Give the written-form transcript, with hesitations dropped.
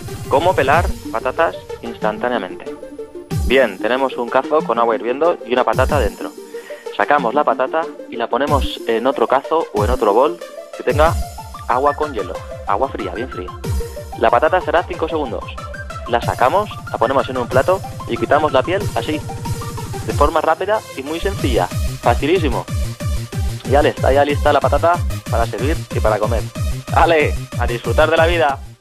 ¿Cómo pelar patatas instantáneamente? Bien, tenemos un cazo con agua hirviendo y una patata dentro. Sacamos la patata y la ponemos en otro cazo o en otro bol que tenga agua con hielo, agua fría, bien fría. La patata será 5 segundos. La sacamos, la ponemos en un plato y quitamos la piel así, de forma rápida y muy sencilla. Facilísimo. Ya está ya lista la patata para servir y para comer. ¡Ale! ¡A disfrutar de la vida!